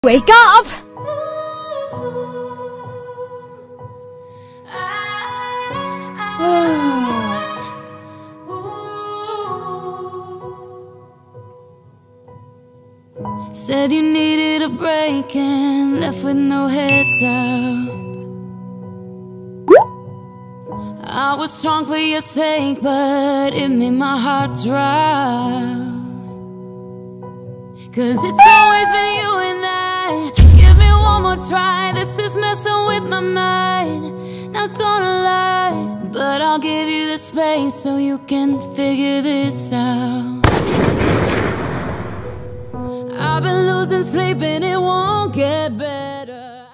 Wake up! Said you needed a break and left with no heads up. I was strong for your sake, but it made my heart drop. 'Cause it's always been you and I. Give me one more try, this is messing with my mind. Not gonna lie, but I'll give you the space so you can figure this out. I've been losing sleep and it won't get better.